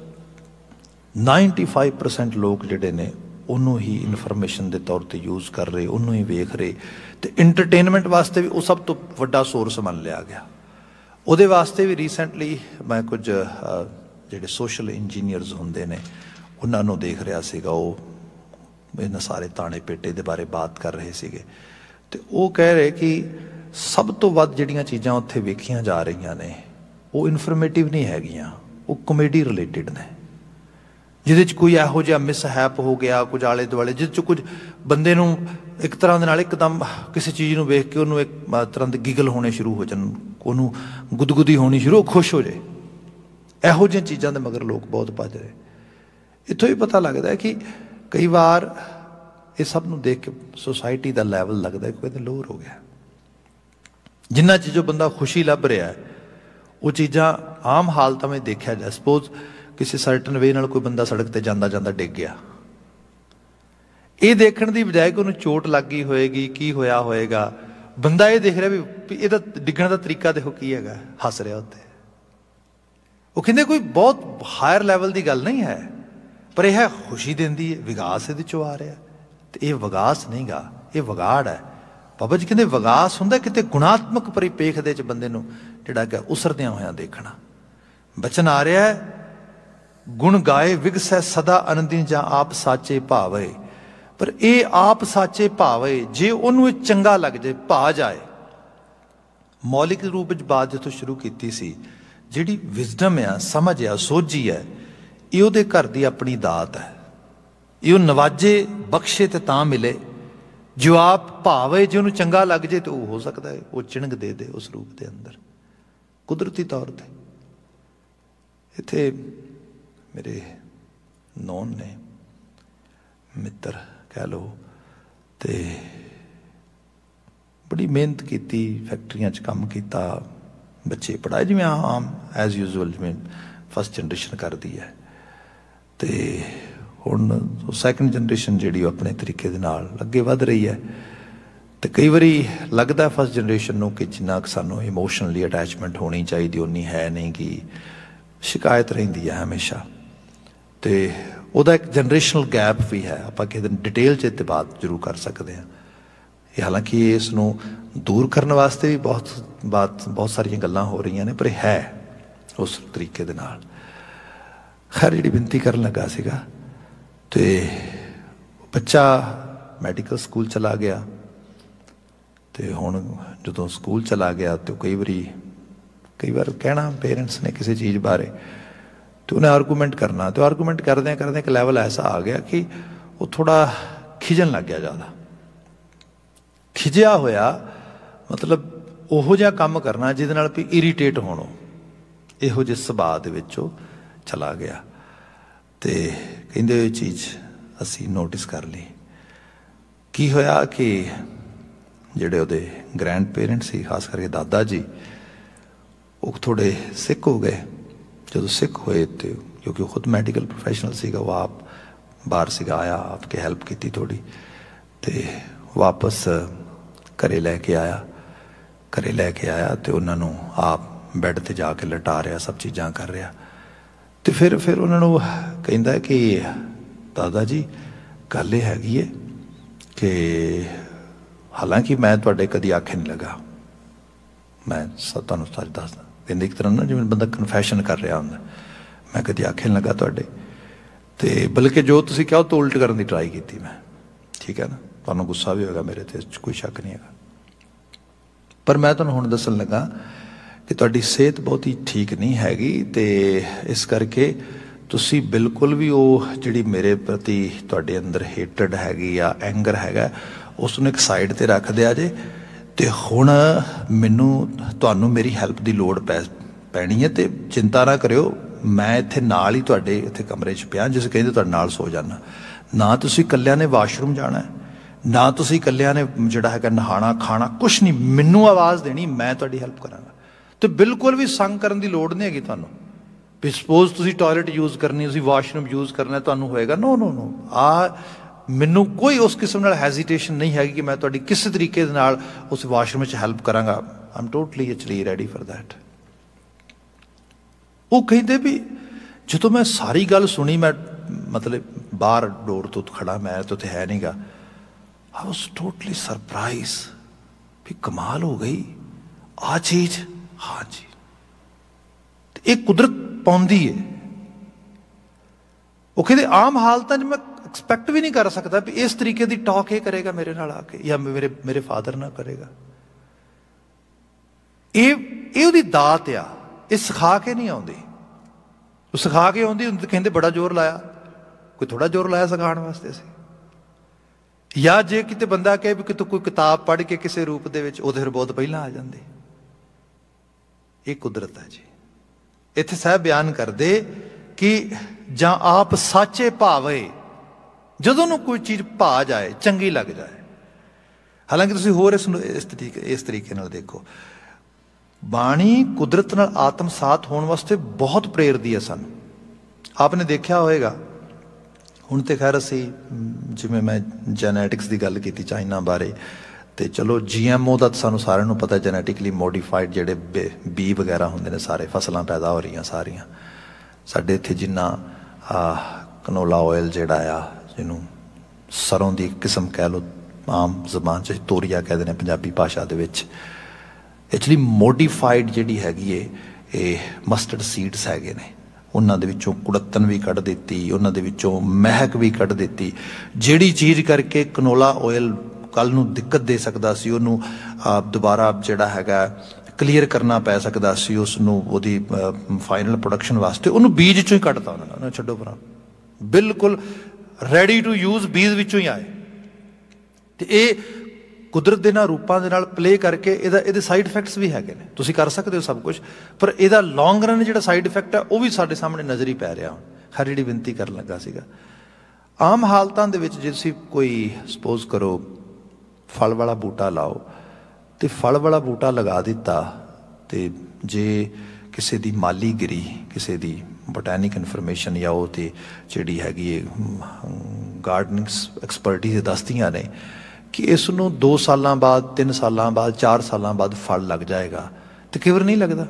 नाइनटी फाइव परसेंट लोग जिहड़े ने उन्होंने ही इनफॉर्मेशन के तौर पर यूज़ कर रहे, उन्होंने ही वेख रहे, तो इंटरटेनमेंट वास्ते भी वो सब तो वड्डा सोर्स मान लिया गया। उहदे वास्ते भी रीसेंटली मैं कुछ ਜਿਹੜੇ सोशल इंजीनियरस होंदे ने उन्होंने देख रहा सीगा, वो इन्हां सारे ताने पेटे दे बारे बात कर रहे सीगे, ते वो कह रहे कि सब तो वध जिहड़ियां चीज़ां उत्थे वेखियां जा रही ने वो इनफॉर्मेटिव नहीं हैगियां, वो कॉमेडी रिलेटिड ने, जिहदे च कोई इहो जिहा मिसहैप हो गया कुछ आले दुआले, जिस च कुछ बंदे नूं एक तरह दे नाल एकदम किसी चीज़ नूं वेख के उन्होंने एक तरह के गिगल होने शुरू हो जान, उन्होंने गुदगुदी होनी शुरू, खुश हो जाए। ਇਹੋ ਜਿਹੀਆਂ ਚੀਜ਼ਾਂ ਦੇ ਮਗਰ ਲੋਕ ਬਹੁਤ ਭੱਜ ਰਹੇ। ਇੱਥੋਂ ਹੀ ਪਤਾ ਲੱਗਦਾ ਹੈ ਕਿ ਕਈ ਵਾਰ ਇਹ ਸਭ ਨੂੰ ਦੇਖ ਕੇ ਸੋਸਾਇਟੀ ਦਾ ਲੈਵਲ ਲੱਗਦਾ ਹੈ ਕਿ ਕਿਤੇ ਲੋਅਰ ਹੋ ਗਿਆ। ਜਿੰਨਾ ਚੀਜ਼ੋਂ ਬੰਦਾ ਖੁਸ਼ੀ ਲੱਭ ਰਿਹਾ ਹੈ ਉਹ ਚੀਜ਼ਾਂ ਆਮ ਹਾਲਤਾਂ ਵਿੱਚ ਦੇਖਿਆ ਜਾ, ਸਪੋਜ਼ ਕਿਸੇ ਸਰਟਨ ਵੇ ਨਾਲ ਕੋਈ ਬੰਦਾ ਸੜਕ ਤੇ ਜਾਂਦਾ ਜਾਂਦਾ ਡਿੱਗ ਗਿਆ, ਇਹ ਦੇਖਣ ਦੀ ਬਜਾਏ ਕਿ ਉਹਨੂੰ ਚੋਟ ਲੱਗ ਗਈ ਹੋਏਗੀ, ਕੀ ਹੋਇਆ ਹੋਏਗਾ, ਬੰਦਾ ਇਹ ਦੇਖ ਰਿਹਾ ਵੀ ਇਹਦਾ ਡਿੱਗਣ ਦਾ ਤਰੀਕਾ ਦੇਖੋ ਕੀ ਹੈਗਾ, ਹੱਸ ਰਿਹਾ ਉੱਤੇ। वो कहते कोई बहुत हायर लैवल की गल नहीं है, पर यह खुशी देंदी है, विगास ये आ रहा है। तो यह विगास नहीं गा, ये विगाड़ है। बाबा जी कहते विगास होंदा किते गुणात्मक परिपेख दे च बंदे नूं जिहड़ा कि उसरदियां होया देखना। बचन आ रहा है गुण गाए विगसै सदा अनदिन जा आप साचे भावे, पर यह आप साचे भावे जे उन्होंने चंगा लग जाए, भा जाए। मौलिक रूप च बात जिथों शुरू की सी, जिहड़ी विजडम आ, समझ आ, सोझी है, ये उहदे घर दी अपनी दात है। ये नवाजे बख्शे तो तां मिले, जो आप भावे जो उन्होंने चंगा लग जाए तो हो सकता है वो चिणग दे दे उस रूप के अंदर। कुदरती तौर पर। इत्थे मेरे नौन ने मित्र कह लो, तो बड़ी मेहनत की, फैक्ट्रियां च काम किया, बच्चे पढ़ाए जिवें आम एज यूजल जिवें फस्ट जनरेशन करती है। तो हुण सैकेंड जनरेशन जिहड़ी अपने तरीके दे नाल अगे वध रही है। तो कई बारी लगता फस्ट जनरेशन नूं कि जिन्ना क सानूं इमोशनली अटैचमेंट होनी चाहिए उन्नी है नहीं, कि शिकायत रहिंदी है हमेशा। तो उहदा एक जनरेशनल गैप भी है, आपां किसी दिन डिटेल च इत्ते बात जरूर कर सकते हैं। हालांकि इसनूं दूर करने वास्ते भी बहुत बात बहुत सारिया गल्लां हो रही ने, पर है उस तरीके दे नाल। खैर जी बिनती कर लगा सीगा, तो बच्चा मैडिकल स्कूल चला गया। तो हुण जो स्कूल चला गया तो कई बारी कई बार कहना पेरेंट्स ने किसी चीज़ बारे, तो उन्हें आर्गूमेंट करना, तो आर्गूमेंट करदे करदे एक लैवल ऐसा आ गया कि वो थोड़ा खिजन लग गया। ज़्यादा खिजिया होया मतलब उहो जिहा काम करना जिहदे नाल भी इरीटेट होणो, इहो जिहे सुभाਅ दे विच ओह चला गया। तो कहिंदे ये चीज़ असी नोटिस कर ली। की होया कि जिहड़े उहदे ग्रैंड पेरेंट्स सी, खास करके दादा जी, वो थोड़े सिक हो गए। जो सिक होए तो क्योंकि वो खुद मैडिकल प्रोफैशनल सीगा, वो आप बाहर सीगा आया, आपके हेल्प की थोड़ी, तो वापस घरे लैके आया। घरे लैके आया तो उन्होंने आप बैड ते जाके लटा रहा, सब चीज़ां कर रहा। तो फिर फिर उन्होंने कहता कि दादा जी गल ये हैगी है कि हालांकि मैं तुहाडे कदी आखे नहीं लगा, मैं तुहानूं सच दसदा, कहंदे एक तरह ना जिवें बंदा कन्फैशन कर रहा हुंदा, मैं कदी आखे नहीं लगा तुहाडे, तो बल्कि जो तुसीं कहा तो उल्ट करने की ट्राई की मैं। ठीक है ना, तुहानूं गुस्सा भी होगा मेरे ते, कोई शक नहीं है। पर मैं तुहानूं हुण दस्सण लगा कि तुहाडी सेहत बहुत ही ठीक नहीं हैगी, तो इस करके तुसी बिल्कुल भी वो जिहड़ी मेरे प्रति तुहाडे अंदर हेटड हैगी या एंगर हैगा उसनूं एक साइड ते रख दिया जे। तो हुण मैनूं तुहानूं मेरी हैल्प की लोड़ पै पैनी है, तो चिंता ना करियो, मैं इत्थे नाल ही तुहाडे इत्थे कमरे च पिया, जिस कहंदे तुहाडे नाल सो जाना। ना तुसी कल्लियां ने वाशरूम जाना है, ना तुसी कल्लियां ने जिहड़ा हैगा नहाना खाना, कुछ नहीं, मैनूं आवाज़ देनी, मैं तुहाडी हैल्प करांगा। तो बिल्कुल भी संग करन दी लोड़ नहीं हैगी तुहानूं भी सपोज तुसी टॉयलेट यूज़ करनी, तुसी वाशरूम यूज़ करना तुहानूं होएगा। नो नो नो आ मैनूं कोई उस किस्म नाल हैजीटेशन नहीं हैगी कि मैं तुहाडी किसी तरीके दे नाल उस वाशरूम च हैल्प करांगा। I am totally actually ready for that. वो कहते भी जो मैं सारी गल सुनी, मैं मतलब बाहर डोर तो खड़ा, मैं तो उत्थे है नहीं गा, आई वाज टोटली सरप्राइज भी कमाल हो गई आ चीज़। हाँ जी, एक कुदरत पाउंदी है। वो कहते आम हालतां च मैं एक्सपैक्ट भी नहीं कर सकता भी इस तरीके की टॉक ये करेगा मेरे नाल आके, या मेरे मेरे फादर ना करेगा। ये ये उहदी दात आ, ये सिखा के नहीं आउंदी। सिखा के आउंदी हुंदी कहंदे बड़ा जोर लाया, कोई थोड़ा जोर लाया सिखाने वास्ते सी। या जे किते बंदा कहे भी कितों कोई किताब पढ़ के किसी रूप दे विच उहदे फिर बहुत पहलां आ जांदी। ये कुदरत है जी। इत्थे साहब बयान करदे कि जां आप साचे भावे, जदों नूं कोई चीज़ भा जाए, चंगी लग जाए। हालांकि तुसीं होर इस इस तरीके इस तरीके नाल देखो, बाणी कुदरत नाल आत्मसात होने वास्ते बहुत प्रेरदी है सन। आपने देखा होएगा हुण ते खैर असी जिवें मैं जैनैटिक्स की गल की चाइना बारे, तो चलो जी एम ओ का सानूं सारिਆਂ ਨੂੰ पता, जैनैटिकली मोडिफाइड ਜਿਹੜੇ बी वगैरह होंदे ने, सारे फसलां पैदा हो रही सारियां। साडे इत्थे जिन्ना कनोला ऑयल जिहड़ा आ, जिन्हों सरों की किस्म कह लो, आम जबान च तोरिया कहते हैं पंजाबी भाषा दे विच, एक्चुअली मोडिफाइड जिहड़ी हैगी है ये मस्टर्ड सीड्स हैगे ने, उन्हां दे विचों कुड़त्तन भी कढ़ दित्ती, उन्हां दे विचों महक भी कढ़ दित्ती, जिहड़ी चीज़ करके कनोला ऑयल कल नूं दिक्कत दे सकदा सी, उहनूं दोबारा जिहड़ा हैगा क्लीयर करना पै सकदा सी, उसनूं ओहदी फाइनल प्रोडक्शन वास्ते उहनूं बीज चों ही कढ़ता उन्होंने, छड्डो परां, बिल्कुल रेडी टू यूज़ बीज विचों ही आए। तो ये ਕੁਦਰਤ ਦੇ ਨਾਲ ਰੂਪਾਂ ਦੇ ਨਾਲ ਪਲੇ ਕਰਕੇ ਇਹਦਾ ਇਹਦੇ ਸਾਈਡ ਇਫੈਕਟਸ ਵੀ ਹੈਗੇ ਨੇ। ਤੁਸੀਂ ਕਰ ਸਕਦੇ ਹੋ ਸਭ ਕੁਝ, ਪਰ ਇਹਦਾ ਲੌਂਗ ਰਨ ਜਿਹੜਾ ਸਾਈਡ ਇਫੈਕਟ ਹੈ ਉਹ ਵੀ ਸਾਡੇ ਸਾਹਮਣੇ ਨਜ਼ਰ ਹੀ ਪੈ ਰਿਹਾ ਹੁਣ। ਹਰ ਜਿਹੜੀ ਬੇਨਤੀ ਕਰਨ ਲੱਗਾ ਸੀਗਾ, ਆਮ ਹਾਲਤਾਂ ਦੇ ਵਿੱਚ ਜੇ ਤੁਸੀਂ ਕੋਈ ਸਪੋਜ਼ ਕਰੋ ਫਲ ਵਾਲਾ ਬੂਟਾ ਲਾਓ, ਤੇ ਫਲ ਵਾਲਾ ਬੂਟਾ ਲਗਾ ਦਿੱਤਾ, ਤੇ ਜੇ ਕਿਸੇ ਦੀ ਮਾਲੀ ਗਿਰੀ, ਕਿਸੇ ਦੀ ਬੋਟੈਨਿਕ ਇਨਫੋਰਮੇਸ਼ਨ ਜਾਂ ਉਹ ਤੇ ਜਿਹੜੀ ਹੈਗੀ ਗਾਰਡਨਿੰਗ ਐਕਸਪਰਟੀਜ਼ ਦੱਸਦੀਆਂ ਨੇ ਕਿ ਇਸ ਨੂੰ ਦੋ ਸਾਲਾਂ ਬਾਅਦ, ਤਿੰਨ ਸਾਲਾਂ ਬਾਅਦ, ਚਾਰ ਸਾਲਾਂ ਬਾਅਦ ਫਲ ਲੱਗ ਜਾਏਗਾ, ਤੇ ਕਈ ਵਾਰ ਨਹੀਂ ਲੱਗਦਾ।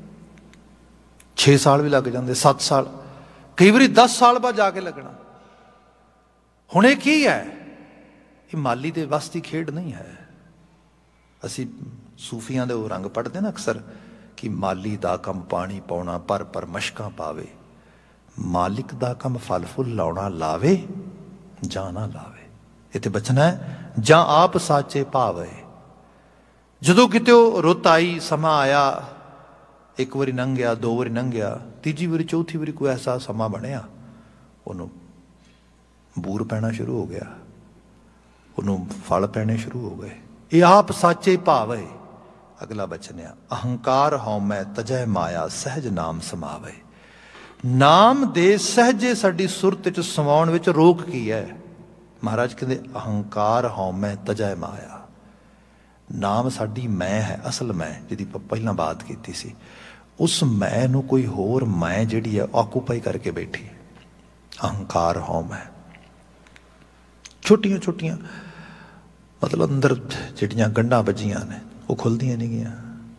ਛੇ ਸਾਲ ਵੀ ਲੱਗ ਜਾਂਦੇ, ਸੱਤ ਸਾਲ, ਕਈ ਵਾਰੀ ਦਸ ਸਾਲ ਬਾਅਦ ਜਾ ਕੇ ਲੱਗਣਾ। ਹੁਣ ਇਹ ਕੀ ਹੈ? ਇਹ ਮਾਲੀ ਦੇ ਵੱਸ ਦੀ ਖੇਡ ਨਹੀਂ ਹੈ। ਅਸੀਂ ਸੂਫੀਆਂ ਦੇ ਉਹ ਰੰਗ ਪੜ੍ਹਦੇ ਨਾ ਅਕਸਰ ਕਿ ਮਾਲੀ ਦਾ ਕੰਮ ਪਾਣੀ ਪਾਉਣਾ, ਪਰ ਪਰ ਮਸ਼ਕਾਂ ਪਾਵੇ, ਮਾਲਿਕ ਦਾ ਕੰਮ ਫਲ ਫੁੱਲ ਲਾਉਣਾ, ਲਾਵੇ ਜਾਂ ਨਾ ਲਾਵੇ। ਇੱਥੇ ਬਚਨਾ ਹੈ ਜਾਂ ਆਪ ਸਾਚੇ ਭਾਵੇ। ਜਦੋਂ ਕਿਤੇ ਉਹ ਰੁੱਤ ਆਈ, ਸਮਾਂ ਆਇਆ, ਇੱਕ ਵਾਰੀ ਲੰਘ ਗਿਆ, ਦੋ ਵਾਰੀ ਲੰਘ ਗਿਆ, ਤੀਜੀ ਵਾਰੀ ਚੌਥੀ ਵਾਰੀ ਕੋਈ ਐਸਾ ਸਮਾਂ ਬਣਿਆ, ਉਹਨੂੰ ਬੂਰ ਪੈਣਾ ਸ਼ੁਰੂ ਹੋ ਗਿਆ, ਉਹਨੂੰ ਫਲ ਪੈਣੇ ਸ਼ੁਰੂ ਹੋ ਗਏ। ਇਹ ਆਪ ਸਾਚੇ ਭਾਵੇ। ਅਗਲਾ ਬਚਨ ਆ, ਅਹੰਕਾਰ ਹਉਮੈ ਤਜੈ ਮਾਇਆ ਸਹਿਜ ਨਾਮ ਸਮਾਵੇ। ਨਾਮ ਦੇ ਸਹਿਜੇ ਸਾਡੀ ਸੁਰਤ ਚ ਸਮਾਉਣ ਵਿੱਚ ਰੋਕ ਕੀ ਹੈ? ਮਹਾਰਾਜ ਕਹਿੰਦੇ ਅਹੰਕਾਰ ਹਉਮੈ ਤਜੈ ਮਾਇਆ। ਨਾਮ ਸਾਡੀ ਮੈਂ ਹੈ, ਅਸਲ ਮੈਂ, ਜਿਹਦੀ ਪਹਿਲਾਂ ਬਾਤ ਕੀਤੀ ਸੀ। ਉਸ ਮੈਂ ਨੂੰ ਕੋਈ ਹੋਰ ਮੈਂ ਜਿਹੜੀ ਹੈ ਆਕੂਪਾਈ ਕਰਕੇ ਬੈਠੀ। ਅਹੰਕਾਰ ਹਉਮੈ, ਛੋਟੀਆਂ ਛੋਟੀਆਂ ਮਤਲਬ ਅੰਦਰ ਜਿਹੜੀਆਂ ਗੰਢਾਂ ਵੱਜੀਆਂ ਨੇ ਉਹ ਖੁੱਲਦੀਆਂ ਨਹੀਂ ਗੀਆਂ।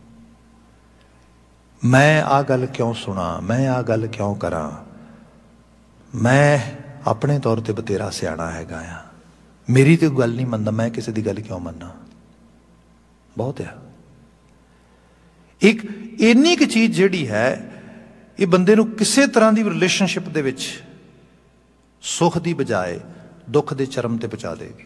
ਮੈਂ ਆਹ ਗੱਲ ਕਿਉਂ ਸੁਣਾ, ਮੈਂ ਆਹ ਗੱਲ ਕਿਉਂ ਕਰਾਂ, ਮੈਂ ਆਪਣੇ ਤੌਰ ਤੇ ਬਤੇਰਾ ਸਿਆਣਾ ਹੈਗਾ ਆ, ਮੇਰੀ ਤੇ ਗੱਲ ਨਹੀਂ ਮੰਨਦਾ, ਮੈਂ ਕਿਸੇ ਦੀ ਗੱਲ ਕਿਉਂ ਮੰਨਾਂ। ਬਹੁਤ ਆ। ਇੱਕ ਇੰਨੀ ਕੁ ਚੀਜ਼ ਜਿਹੜੀ ਹੈ ਇਹ ਬੰਦੇ ਨੂੰ ਕਿਸੇ ਤਰ੍ਹਾਂ ਦੀ ਰਿਲੇਸ਼ਨਸ਼ਿਪ ਦੇ ਵਿੱਚ ਸੁੱਖ ਦੀ ਬਜਾਏ ਦੁੱਖ ਦੇ ਚਰਮ ਤੇ ਪਹੁੰਚਾ ਦੇਗੀ।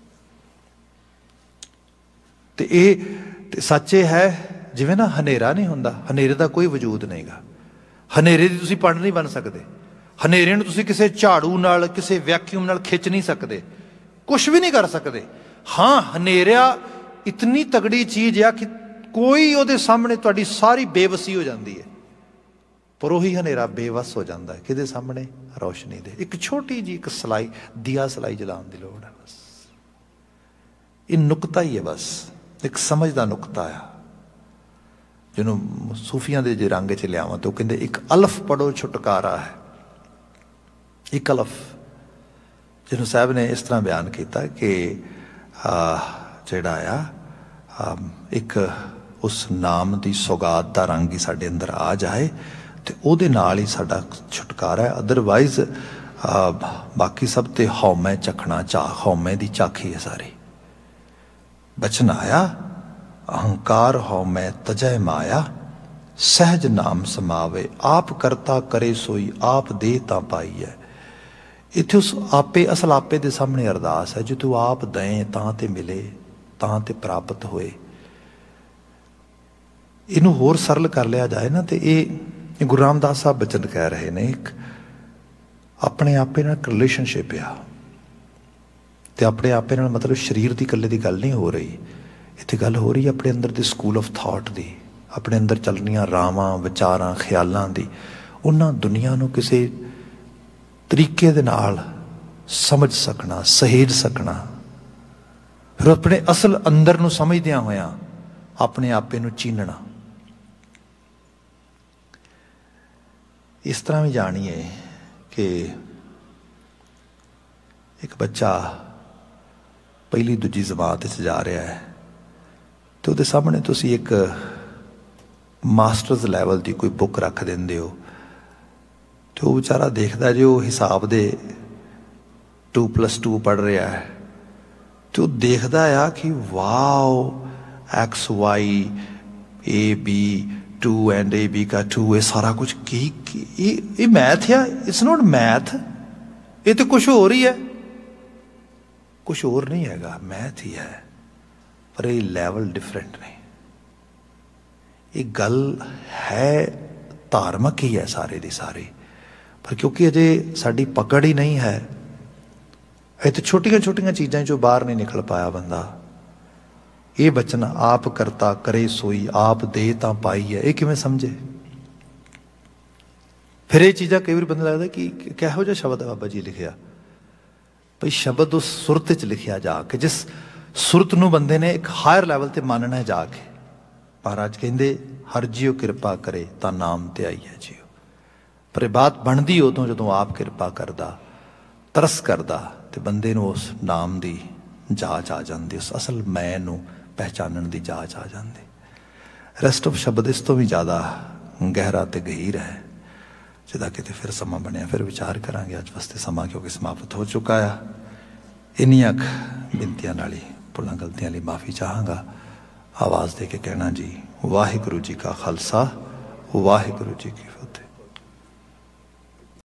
ਤੇ ਇਹ ਤੇ ਸੱਚ ਇਹ ਹੈ, ਜਿਵੇਂ ਨਾ ਹਨੇਰਾ ਨਹੀਂ ਹੁੰਦਾ, ਹਨੇਰੇ ਦਾ ਕੋਈ ਵਜੂਦ ਨਹੀਂਗਾ। ਹਨੇਰੇ ਦੀ ਤੁਸੀਂ ਪੜ ਨਹੀਂ ਬਣ ਸਕਦੇ। ਹਨੇਰੇ ਨੂੰ ਤੁਸੀਂ ਕਿਸੇ ਝਾੜੂ ਨਾਲ, ਕਿਸੇ ਵੈਕਿਊਮ ਨਾਲ ਖਿੱਚ ਨਹੀਂ ਸਕਦੇ, ਕੁਛ ਵੀ ਨਹੀਂ ਕਰ ਸਕਦੇ। ਹਾਂ, ਹਨੇਰਾ ਇਤਨੀ ਤਗੜੀ ਚੀਜ਼ ਆ ਕਿ ਕੋਈ ਉਹਦੇ ਸਾਹਮਣੇ ਤੁਹਾਡੀ ਸਾਰੀ ਬੇਵਸੀ ਹੋ ਜਾਂਦੀ ਹੈ, ਪਰ ਉਹੀ ਹਨੇਰਾ ਬੇਵਸ ਹੋ ਜਾਂਦਾ ਹੈ ਕਿਹਦੇ ਸਾਹਮਣੇ? ਰੋਸ਼ਨੀ ਦੇ। ਇੱਕ ਛੋਟੀ ਜਿਹੀ ਇੱਕ ਸਲਾਈ, ਦੀਆ ਸਲਾਈ ਜਲਾਉਣ ਦੀ ਲੋੜ ਹੈ ਬਸ। ਇਹ ਨੁਕਤਾ ਹੀ ਹੈ, ਬਸ ਇੱਕ ਸਮਝ ਦਾ ਨੁਕਤਾ ਆ, ਜਿਹਨੂੰ ਸੂਫੀਆਂ ਦੇ ਜੇ ਰੰਗ 'ਚ ਲਿਆਵਾਂ ਤਾਂ ਉਹ ਕਹਿੰਦੇ ਇੱਕ ਅਲਫ ਪੜੋ ਛੁਟਕਾਰਾ ਹੈ। ਇੱਕ ਅਲਫ ਜਿਹਨੂੰ ਸਾਹਿਬ ਨੇ ਇਸ ਤਰ੍ਹਾਂ ਬਿਆਨ ਕੀਤਾ ਕਿ ਜਿਹੜਾ ਆ ਇੱਕ ਉਸ ਨਾਮ ਦੀ ਸੌਗਾਤ ਦਾ ਰੰਗ ਹੀ ਸਾਡੇ ਅੰਦਰ ਆ ਜਾਏ ਤੇ ਉਹਦੇ ਨਾਲ ਹੀ ਸਾਡਾ ਛੁਟਕਾਰਾ ਹੈ। ਅਦਰਵਾਈਜ਼ ਬਾਕੀ ਸਭ ਤੇ ਹਉਮੈ ਚੱਖਣਾ, ਚਾਹ ਹਉਮੈ ਦੀ ਝਾਕੀ ਹੈ ਸਾਰੀ। ਬਚਨ ਆਇਆ ਅਹੰਕਾਰ ਹਉਮੈ ਤਜੈ ਮਾਇਆ ਸਹਿਜ ਨਾਮ ਸਮਾਵੇ। ਆਪ ਕਰਤਾ ਕਰੇ ਸੋਈ ਆਪ ਦੇ ਤਾਂ ਪਾਈ ਹੈ। ਇੱਥੇ ਉਸ ਆਪੇ, ਅਸਲ ਆਪੇ ਦੇ ਸਾਹਮਣੇ ਅਰਦਾਸ ਹੈ, ਜੇ ਤੂੰ ਆਪ ਦੇਂ ਤਾਂ ਤੇ ਮਿਲੇ, ਤਾਂ ਤੇ ਪ੍ਰਾਪਤ ਹੋਏ। ਇਹਨੂੰ ਹੋਰ ਸਰਲ ਕਰ ਲਿਆ ਜਾਏ ਨਾ ਤੇ ਇਹ ਗੁਰੂ ਰਾਮਦਾਸ ਸਾਹਿਬ ਬਚਨ ਕਹਿ ਰਹੇ ਨੇ, ਇੱਕ ਆਪਣੇ ਆਪੇ ਨਾਲ ਰਿਲੇਸ਼ਨਸ਼ਿਪ ਆ। ਤੇ ਆਪਣੇ ਆਪੇ ਨਾਲ ਮਤਲਬ ਸਰੀਰ ਦੀ ਇਕੱਲੇ ਦੀ ਗੱਲ ਨਹੀਂ ਹੋ ਰਹੀ, ਇੱਥੇ ਗੱਲ ਹੋ ਰਹੀ ਆਪਣੇ ਅੰਦਰ ਦੇ ਸਕੂਲ ਆਫ ਥਾਟ ਦੀ, ਆਪਣੇ ਅੰਦਰ ਚੱਲ ਰਹੀਆਂ ਰਾਵਾਂ, ਵਿਚਾਰਾਂ, ਖਿਆਲਾਂ ਦੀ। ਉਹਨਾਂ ਦੁਨੀਆ ਨੂੰ ਕਿਸੇ ਤਰੀਕੇ ਦੇ ਨਾਲ ਸਮਝ ਸਕਣਾ, ਸਹੇਜ ਸਕਣਾ, ਫਿਰ ਆਪਣੇ ਅਸਲ ਅੰਦਰ ਨੂੰ ਸਮਝਦਿਆਂ ਹੋਇਆਂ ਆਪਣੇ ਆਪੇ ਨੂੰ ਚੀਨਣਾ। ਇਸ ਤਰ੍ਹਾਂ ਵੀ ਜਾਣੀਏ ਕਿ ਇੱਕ ਬੱਚਾ ਪਹਿਲੀ ਦੂਜੀ ਜਮਾਤ ਵਿੱਚ ਜਾ ਰਿਹਾ ਹੈ ਤੇ ਉਹਦੇ ਸਾਹਮਣੇ ਤੁਸੀਂ ਇੱਕ ਮਾਸਟਰਸ ਲੈਵਲ ਦੀ ਕੋਈ ਬੁੱਕ ਰੱਖ ਦਿੰਦੇ ਹੋ ਤੇ ਉਹ ਵਿਚਾਰਾ ਦੇਖਦਾ ਜੇ ਉਹ ਹਿਸਾਬ ਦੇ ਟੂ ਪਲੱਸ ਟੂ ਪੜ੍ਹ ਰਿਹਾ ਹੈ ਤੇ ਉਹ ਦੇਖਦਾ ਆ ਕਿ wow X Y A B two and A B ਕਾ ਟੂ, ਇਹ ਸਾਰਾ ਕੁਝ ਕੀ ਇਹ ਇਹ ਮੈਥ ਆ? ਇਟਸ ਨੋਟ ਮੈਥ, ਇਹ ਤਾਂ ਕੁਛ ਹੋਰ ਹੀ ਹੈ। ਕੁਛ ਹੋਰ ਨਹੀਂ ਹੈਗਾ, ਮੈਥ ਹੀ ਹੈ, ਪਰ ਇਹ ਲੈਵਲ ਡਿਫਰੈਂਟ ਨੇ। ਇਹ ਗੱਲ ਹੈ ਧਾਰਮਿਕ ਹੀ ਹੈ ਸਾਰੇ ਦੀ ਸਾਰੀ, ਪਰ ਕਿਉਂਕਿ ਅਜੇ ਸਾਡੀ ਪਕੜ ਹੀ ਨਹੀਂ ਹੈ, ਇਹ ਤਾਂ ਛੋਟੀਆਂ ਛੋਟੀਆਂ ਚੀਜ਼ਾਂ 'ਚੋਂ ਬਾਹਰ ਨਹੀਂ ਨਿਕਲ ਪਾਇਆ ਬੰਦਾ। ये बचन आप करता करे सोई आप दे तां पाई है, ये किवें समझे? फिर ये चीज़ां कई बार बंदा लगता कि किहो जिहा शब्द है बाबा जी लिखिया, भाई शब्द उस सुरत च लिखिया जाके, जिस सुरत नूं बंदे ने एक हायर लैवल ते मानना है जाके। महाराज कहंदे हर जियो किरपा करे तां नाम ते आईए जियो। पर बात बनदी उदों जदों आप किरपा करदा, तरस करदा, ते बंदे नूं उस नाम दी जाच आ जाती, उस असल मैं नूं पहचानण दी जाच आ जाती। रैसट ऑफ शब्द इस तो भी ज़्यादा गहरा ते गहीर है, जिदा किते फिर समा बनया फिर विचार करांगे। अज वास्ते समा क्योंकि समाप्त हो चुका है। इन्नियां बिनतियां नाल ही भुलां गलतियां लई माफ़ी चाहांगा। आवाज़ दे के कहना जी वाहिगुरू जी का खालसा वाहिगुरू जी की फतेह।